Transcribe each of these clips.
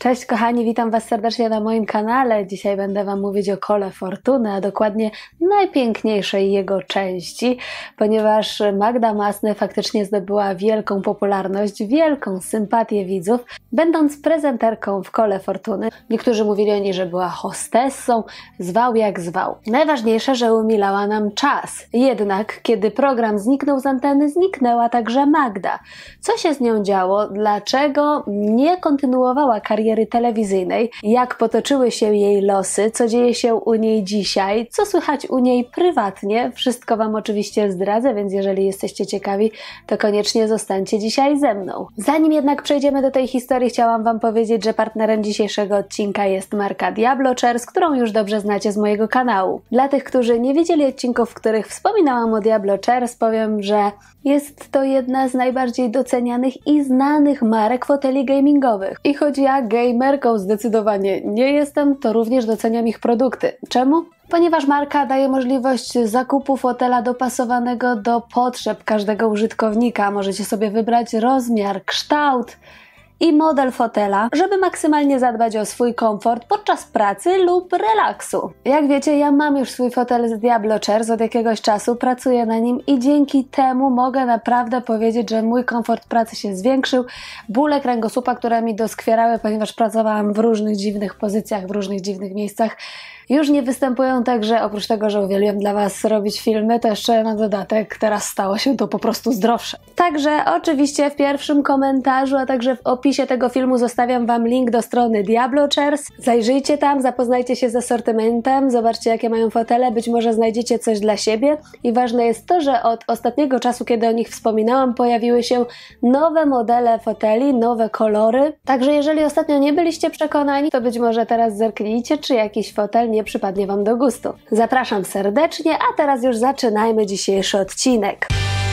Cześć kochani, witam Was serdecznie na moim kanale. Dzisiaj będę Wam mówić o kole fortuny, a dokładnie najpiękniejszej jego części, ponieważ Magda Masny faktycznie zdobyła wielką popularność, wielką sympatię widzów, będąc prezenterką w kole fortuny. Niektórzy mówili o niej, że była hostessą, zwał jak zwał. Najważniejsze, że umilała nam czas. Jednak, kiedy program zniknął z anteny, zniknęła także Magda. Co się z nią działo? Dlaczego nie kontynuowała kariery telewizyjnej, jak potoczyły się jej losy, co dzieje się u niej dzisiaj, co słychać u niej prywatnie. Wszystko Wam oczywiście zdradzę, więc jeżeli jesteście ciekawi, to koniecznie zostańcie dzisiaj ze mną. Zanim jednak przejdziemy do tej historii, chciałam Wam powiedzieć, że partnerem dzisiejszego odcinka jest marka Diablo Chairs, którą już dobrze znacie z mojego kanału. Dla tych, którzy nie widzieli odcinków, w których wspominałam o Diablo Chairs, powiem, że jest to jedna z najbardziej docenianych i znanych marek foteli gamingowych. I choć ja gamerką zdecydowanie nie jestem, to również doceniam ich produkty. Czemu? Ponieważ marka daje możliwość zakupu fotela dopasowanego do potrzeb każdego użytkownika. Możecie sobie wybrać rozmiar, kształt i model fotela, żeby maksymalnie zadbać o swój komfort podczas pracy lub relaksu. Jak wiecie, ja mam już swój fotel z Diablo Chairs od jakiegoś czasu, pracuję na nim i dzięki temu mogę naprawdę powiedzieć, że mój komfort pracy się zwiększył. Bóle kręgosłupa, które mi doskwierały, ponieważ pracowałam w różnych dziwnych pozycjach, w różnych dziwnych miejscach, już nie występują, także oprócz tego, że uwielbiam dla Was robić filmy, to jeszcze na dodatek teraz stało się to po prostu zdrowsze. Także oczywiście w pierwszym komentarzu, a także w opisie tego filmu zostawiam Wam link do strony Diablo Chairs. Zajrzyjcie tam, zapoznajcie się z asortymentem, zobaczcie jakie mają fotele, być może znajdziecie coś dla siebie i ważne jest to, że od ostatniego czasu, kiedy o nich wspominałam, pojawiły się nowe modele foteli, nowe kolory. Także jeżeli ostatnio nie byliście przekonani, to być może teraz zerknijcie, czy jakiś fotel nie przypadnie Wam do gustu. Zapraszam serdecznie, a teraz już zaczynajmy dzisiejszy odcinek.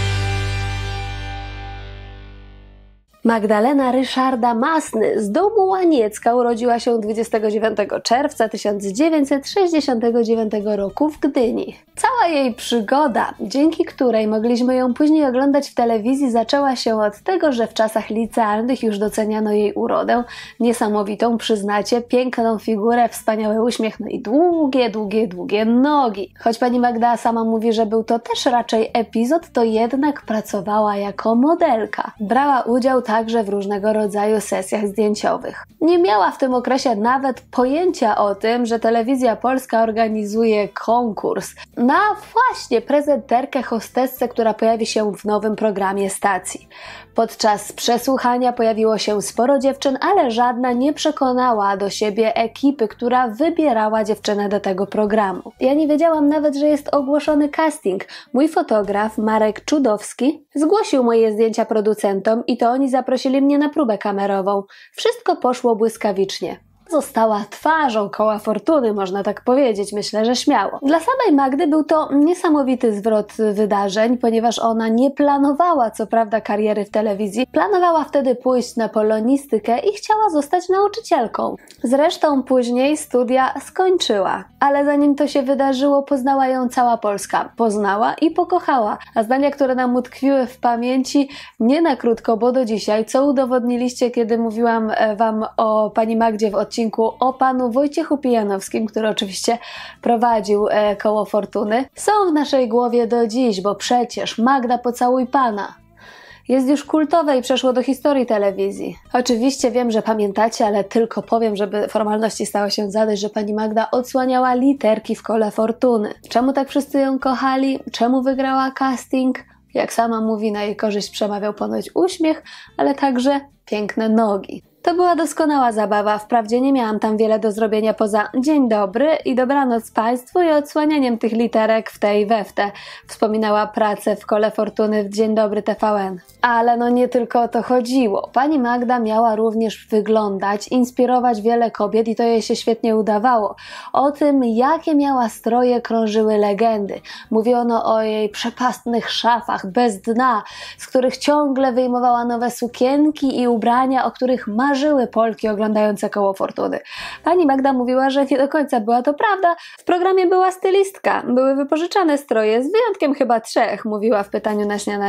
Magdalena Ryszarda Masny z domu Łaniecka urodziła się 29 czerwca 1969 roku w Gdyni. Cała jej przygoda, dzięki której mogliśmy ją później oglądać w telewizji, zaczęła się od tego, że w czasach licealnych już doceniano jej urodę, niesamowitą, przyznacie, piękną figurę, wspaniały uśmiech, no i długie nogi. Choć pani Magda sama mówi, że był to też raczej epizod, to jednak pracowała jako modelka. Brała udział także w różnego rodzaju sesjach zdjęciowych. Nie miała w tym okresie nawet pojęcia o tym, że Telewizja Polska organizuje konkurs na właśnie prezenterkę, hostessę, która pojawi się w nowym programie stacji. Podczas przesłuchania pojawiło się sporo dziewczyn, ale żadna nie przekonała do siebie ekipy, która wybierała dziewczynę do tego programu. Ja nie wiedziałam nawet, że jest ogłoszony casting. Mój fotograf, Marek Czudowski, zgłosił moje zdjęcia producentom i to oni zaprosili mnie na próbę kamerową. Wszystko poszło błyskawicznie. Została twarzą koła fortuny, można tak powiedzieć, myślę, że śmiało. Dla samej Magdy był to niesamowity zwrot wydarzeń, ponieważ ona nie planowała co prawda kariery w telewizji, planowała wtedy pójść na polonistykę i chciała zostać nauczycielką. Zresztą później studia skończyła, ale zanim to się wydarzyło, poznała ją cała Polska. Poznała i pokochała, a zdania, które nam utkwiły w pamięci nie na krótko, bo do dzisiaj, co udowodniliście, kiedy mówiłam Wam o pani Magdzie w odcinku o panu Wojciechu Pijanowskim, który oczywiście prowadził koło fortuny, są w naszej głowie do dziś, bo przecież Magda pocałuj pana jest już kultowe i przeszło do historii telewizji. Oczywiście wiem, że pamiętacie, ale tylko powiem, żeby formalności stało się zadość, że pani Magda odsłaniała literki w kole fortuny. Czemu tak wszyscy ją kochali? Czemu wygrała casting? Jak sama mówi, na jej korzyść przemawiał ponoć uśmiech, ale także piękne nogi. To była doskonała zabawa, wprawdzie nie miałam tam wiele do zrobienia poza dzień dobry i dobranoc Państwu i odsłanianiem tych literek w te i we w te. Wspominała pracę w kole fortuny w Dzień Dobry TVN. Ale no nie tylko o to chodziło. Pani Magda miała również wyglądać, inspirować wiele kobiet i to jej się świetnie udawało. O tym, jakie miała stroje, krążyły legendy. Mówiono o jej przepastnych szafach bez dna, z których ciągle wyjmowała nowe sukienki i ubrania, o których marzyły Polki oglądające koło fortuny. Pani Magda mówiła, że nie do końca była to prawda. W programie była stylistka, były wypożyczane stroje, z wyjątkiem chyba 3, mówiła w pytaniu na śniadanie.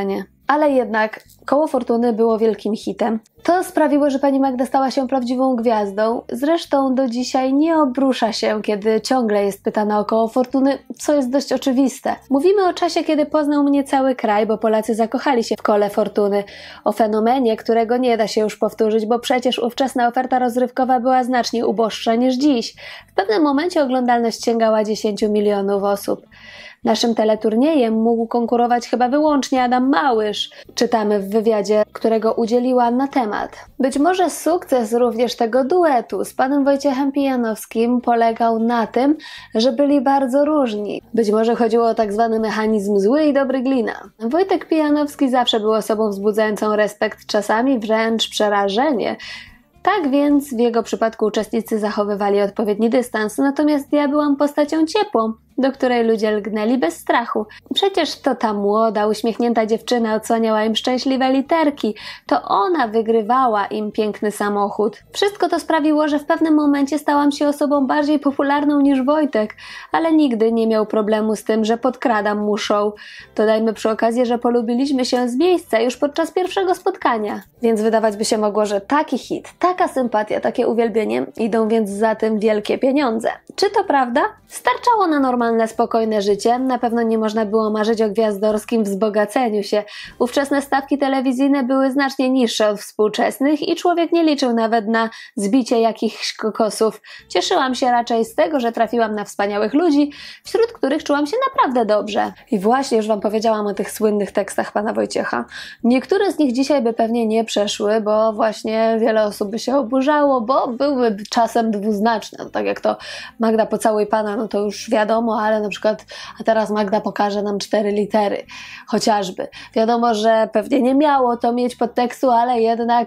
ale jednak Koło Fortuny było wielkim hitem. To sprawiło, że pani Magda stała się prawdziwą gwiazdą. Zresztą do dzisiaj nie obrusza się, kiedy ciągle jest pytana o Koło Fortuny, co jest dość oczywiste. Mówimy o czasie, kiedy poznał mnie cały kraj, bo Polacy zakochali się w Kole Fortuny. O fenomenie, którego nie da się już powtórzyć, bo przecież ówczesna oferta rozrywkowa była znacznie uboższa niż dziś. W pewnym momencie oglądalność sięgała 10 milionów osób. Naszym teleturniejem mógł konkurować chyba wyłącznie Adam Małysz, czytamy w wywiadzie, którego udzieliła na temat. Być może sukces również tego duetu z panem Wojciechem Pijanowskim polegał na tym, że byli bardzo różni. Być może chodziło o tak zwany mechanizm zły i dobry glina. Wojtek Pijanowski zawsze był osobą wzbudzającą respekt, czasami wręcz przerażenie. Tak więc w jego przypadku uczestnicy zachowywali odpowiedni dystans, natomiast ja byłam postacią ciepłą, do której ludzie lgnęli bez strachu. Przecież to ta młoda, uśmiechnięta dziewczyna odsłaniała im szczęśliwe literki. To ona wygrywała im piękny samochód. Wszystko to sprawiło, że w pewnym momencie stałam się osobą bardziej popularną niż Wojtek, ale nigdy nie miał problemu z tym, że podkradam mu show. Dodajmy przy okazji, że polubiliśmy się z miejsca już podczas pierwszego spotkania. Więc wydawać by się mogło, że taki hit, taka sympatia, takie uwielbienie, idą więc za tym wielkie pieniądze. Czy to prawda? Starczało na normalne, spokojne życie. Na pewno nie można było marzyć o gwiazdorskim wzbogaceniu się. Ówczesne stawki telewizyjne były znacznie niższe od współczesnych i człowiek nie liczył nawet na zbicie jakichś kokosów. Cieszyłam się raczej z tego, że trafiłam na wspaniałych ludzi, wśród których czułam się naprawdę dobrze. I właśnie już wam powiedziałam o tych słynnych tekstach pana Wojciecha. Niektóre z nich dzisiaj by pewnie nie przeszły, bo właśnie wiele osób by się oburzało, bo były czasem dwuznaczne. Tak jak to Magda pocałuj pana, no to już wiadomo, ale na przykład, a teraz Magda pokaże nam 4 litery, chociażby. Wiadomo, że pewnie nie miało to mieć podtekstu, ale jednak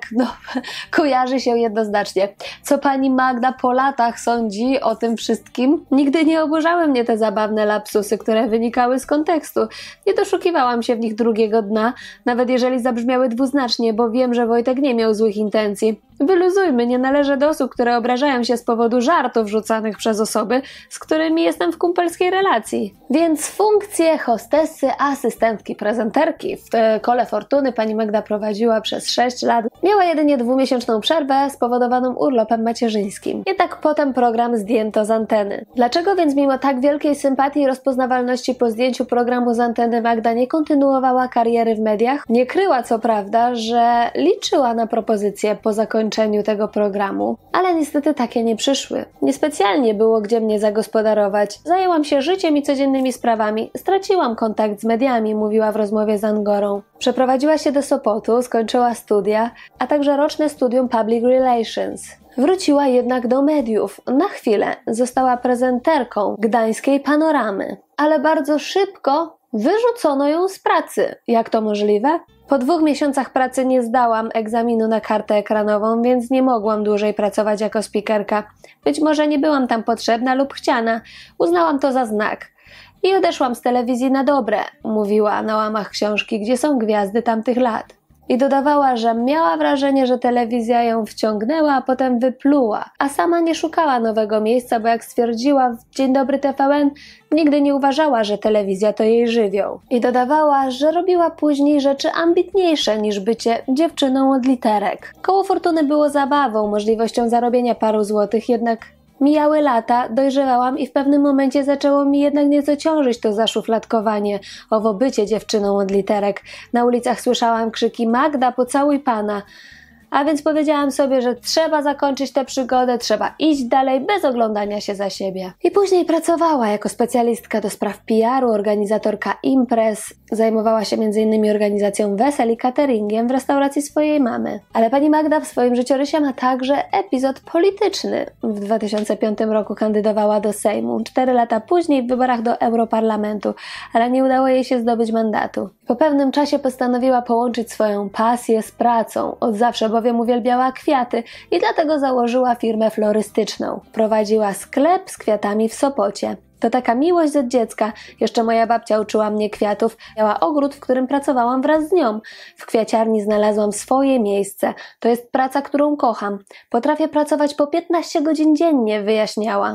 kojarzy się jednoznacznie. Co pani Magda po latach sądzi o tym wszystkim? Nigdy nie oburzały mnie te zabawne lapsusy, które wynikały z kontekstu. Nie doszukiwałam się w nich drugiego dna, nawet jeżeli zabrzmiały dwuznacznie, bo wiem, że Wojtek nie miał złych intencji. Wyluzujmy, nie należę do osób, które obrażają się z powodu żartów rzucanych przez osoby, z którymi jestem w kumpelskiej relacji. Więc funkcję hostessy, asystentki, prezenterki w Kole Fortuny pani Magda prowadziła przez 6 lat. Miała jedynie 2-miesięczną przerwę spowodowaną urlopem macierzyńskim. Jednak potem program zdjęto z anteny. Dlaczego więc mimo tak wielkiej sympatii i rozpoznawalności po zdjęciu programu z anteny Magda nie kontynuowała kariery w mediach? Nie kryła co prawda, że liczyła na propozycje po zakończeniu tego programu, ale niestety takie nie przyszły. Niespecjalnie było gdzie mnie zagospodarować. Zajęłam się życiem i codziennymi sprawami. Straciłam kontakt z mediami, mówiła w rozmowie z Angorą. Przeprowadziła się do Sopotu, skończyła studia, a także roczne studium Public Relations. Wróciła jednak do mediów. Na chwilę została prezenterką gdańskiej Panoramy, ale bardzo szybko wyrzucono ją z pracy. Jak to możliwe? Po 2 miesiącach pracy nie zdałam egzaminu na kartę ekranową, więc nie mogłam dłużej pracować jako spikerka. Być może nie byłam tam potrzebna lub chciana. Uznałam to za znak. I odeszłam z telewizji na dobre, mówiła na łamach książki, gdzie są gwiazdy tamtych lat. I dodawała, że miała wrażenie, że telewizja ją wciągnęła, a potem wypluła, a sama nie szukała nowego miejsca, bo jak stwierdziła w Dzień Dobry TVN, nigdy nie uważała, że telewizja to jej żywioł. I dodawała, że robiła później rzeczy ambitniejsze niż bycie dziewczyną od literek. Koło Fortuny było zabawą, możliwością zarobienia paru złotych, jednak mijały lata, dojrzewałam i w pewnym momencie zaczęło mi jednak nieco ciążyć to zaszufladkowanie, owo bycie dziewczyną od literek. Na ulicach słyszałam krzyki: Magda, pocałuj pana. A więc powiedziałam sobie, że trzeba zakończyć tę przygodę, trzeba iść dalej bez oglądania się za siebie. I później pracowała jako specjalistka do spraw PR-u, organizatorka imprez, zajmowała się m.in. organizacją wesel i cateringiem w restauracji swojej mamy. Ale pani Magda w swoim życiorysie ma także epizod polityczny. W 2005 roku kandydowała do Sejmu, 4 lata później w wyborach do Europarlamentu, ale nie udało jej się zdobyć mandatu. Po pewnym czasie postanowiła połączyć swoją pasję z pracą. Od zawsze bowiem uwielbiała kwiaty i dlatego założyła firmę florystyczną. Prowadziła sklep z kwiatami w Sopocie. To taka miłość od dziecka. Jeszcze moja babcia uczyła mnie kwiatów. Miała ogród, w którym pracowałam wraz z nią. W kwiaciarni znalazłam swoje miejsce. To jest praca, którą kocham. Potrafię pracować po 15 godzin dziennie, wyjaśniała.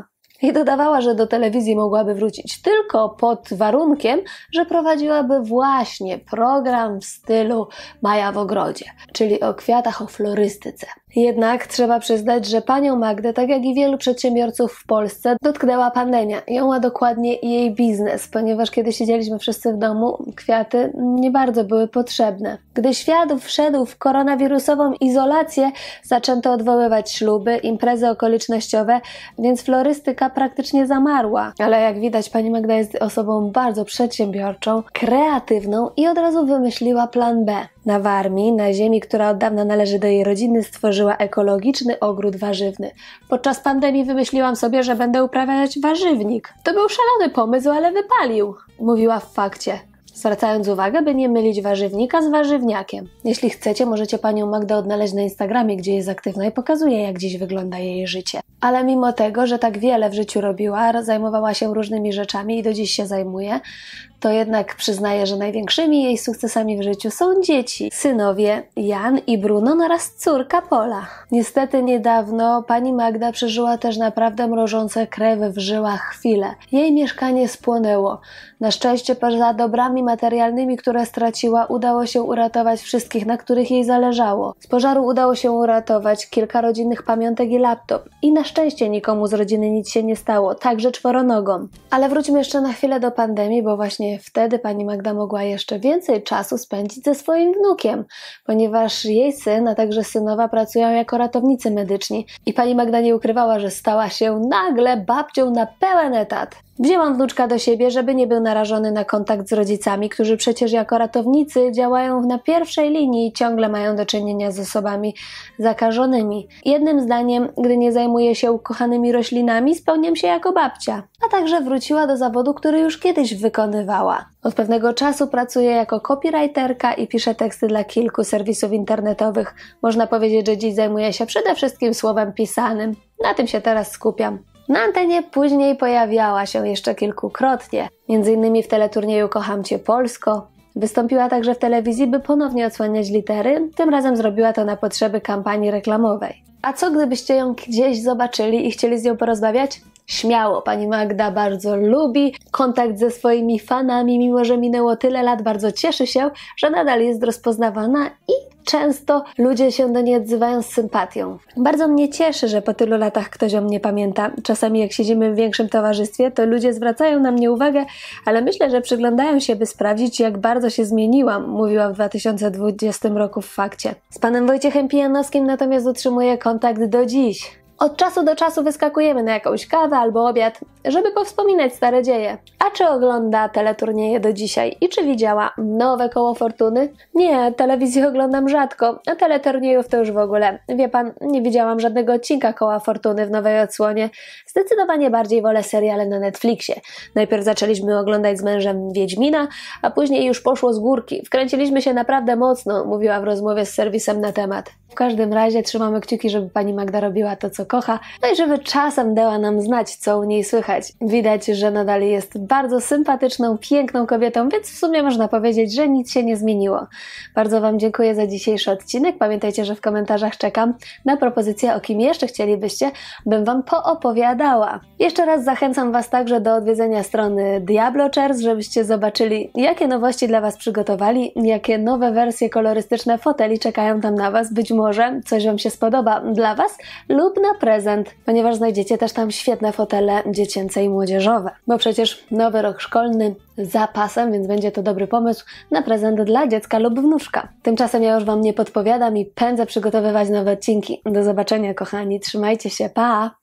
I dodawała, że do telewizji mogłaby wrócić tylko pod warunkiem, że prowadziłaby właśnie program w stylu Maja w ogrodzie, czyli o kwiatach, o florystyce. Jednak trzeba przyznać, że panią Magdę, tak jak i wielu przedsiębiorców w Polsce, dotknęła pandemia. Ją, a dokładnie jej biznes, ponieważ kiedy siedzieliśmy wszyscy w domu, kwiaty nie bardzo były potrzebne. Gdy świat wszedł w koronawirusową izolację, zaczęto odwoływać śluby, imprezy okolicznościowe, więc florystyka praktycznie zamarła. Ale jak widać, pani Magda jest osobą bardzo przedsiębiorczą, kreatywną i od razu wymyśliła plan B. Na Warmii, na ziemi, która od dawna należy do jej rodziny, stworzyła ekologiczny ogród warzywny. Podczas pandemii wymyśliłam sobie, że będę uprawiać warzywnik. To był szalony pomysł, ale wypalił, mówiła w Fakcie, zwracając uwagę, by nie mylić warzywnika z warzywniakiem. Jeśli chcecie, możecie panią Magdę odnaleźć na Instagramie, gdzie jest aktywna i pokazuje, jak dziś wygląda jej życie. Ale mimo tego, że tak wiele w życiu robiła, zajmowała się różnymi rzeczami i do dziś się zajmuje, to jednak przyznaje, że największymi jej sukcesami w życiu są dzieci. Synowie Jan i Bruno oraz córka Pola. Niestety niedawno pani Magda przeżyła też naprawdę mrożące krew w żyłach chwile. Jej mieszkanie spłonęło. Na szczęście poza dobrami materialnymi, które straciła, udało się uratować wszystkich, na których jej zależało. Z pożaru udało się uratować kilka rodzinnych pamiątek i laptop. I na szczęście nikomu z rodziny nic się nie stało, także czworonogom. Ale wróćmy jeszcze na chwilę do pandemii, bo właśnie wtedy pani Magda mogła jeszcze więcej czasu spędzić ze swoim wnukiem, ponieważ jej syn, a także synowa pracują jako ratownicy medyczni i pani Magda nie ukrywała, że stała się nagle babcią na pełen etat. Wzięłam wnuczka do siebie, żeby nie był narażony na kontakt z rodzicami, którzy przecież jako ratownicy działają na pierwszej linii i ciągle mają do czynienia z osobami zakażonymi. Jednym zdaniem, gdy nie zajmuję się ukochanymi roślinami, spełniam się jako babcia. A także wróciła do zawodu, który już kiedyś wykonywała. Od pewnego czasu pracuje jako copywriterka i pisze teksty dla kilku serwisów internetowych. Można powiedzieć, że dziś zajmuje się przede wszystkim słowem pisanym. Na tym się teraz skupiam. Na antenie później pojawiała się jeszcze kilkukrotnie, m.in. w teleturnieju Kocham Cię Polsko. Wystąpiła także w telewizji, by ponownie odsłaniać litery, tym razem zrobiła to na potrzeby kampanii reklamowej. A co gdybyście ją gdzieś zobaczyli i chcieli z nią porozmawiać? Śmiało, pani Magda bardzo lubi kontakt ze swoimi fanami, mimo że minęło tyle lat, bardzo cieszy się, że nadal jest rozpoznawana i często ludzie się do niej odzywają z sympatią. Bardzo mnie cieszy, że po tylu latach ktoś o mnie pamięta. Czasami jak siedzimy w większym towarzystwie, to ludzie zwracają na mnie uwagę, ale myślę, że przyglądają się, by sprawdzić, jak bardzo się zmieniłam, mówiła w 2020 roku w Fakcie. Z panem Wojciechem Pijanowskim natomiast utrzymuję kontakt do dziś. Od czasu do czasu wyskakujemy na jakąś kawę albo obiad, żeby powspominać stare dzieje. A czy ogląda teleturnieje do dzisiaj i czy widziała nowe Koło Fortuny? Nie, telewizję oglądam rzadko, a teleturniejów to już w ogóle. Wie pan, nie widziałam żadnego odcinka Koła Fortuny w nowej odsłonie. Zdecydowanie bardziej wolę seriale na Netflixie. Najpierw zaczęliśmy oglądać z mężem Wiedźmina, a później już poszło z górki. Wkręciliśmy się naprawdę mocno, mówiła w rozmowie z serwisem Na Temat. W każdym razie trzymamy kciuki, żeby pani Magda robiła to, co kocha, no i żeby czasem dała nam znać, co u niej słychać. Widać, że nadal jest bardzo sympatyczną, piękną kobietą, więc w sumie można powiedzieć, że nic się nie zmieniło. Bardzo wam dziękuję za dzisiejszy odcinek. Pamiętajcie, że w komentarzach czekam na propozycje, o kim jeszcze chcielibyście, bym wam poopowiadała. Jeszcze raz zachęcam was także do odwiedzenia strony Diablo Chairs, żebyście zobaczyli, jakie nowości dla was przygotowali, jakie nowe wersje kolorystyczne foteli czekają tam na was. Być może coś wam się spodoba dla was lub na prezent, ponieważ znajdziecie też tam świetne fotele dziecięce i młodzieżowe. Bo przecież nowy rok szkolny za pasem, więc będzie to dobry pomysł na prezent dla dziecka lub wnuczka. Tymczasem ja już wam nie podpowiadam i pędzę przygotowywać nowe odcinki. Do zobaczenia, kochani. Trzymajcie się. Pa!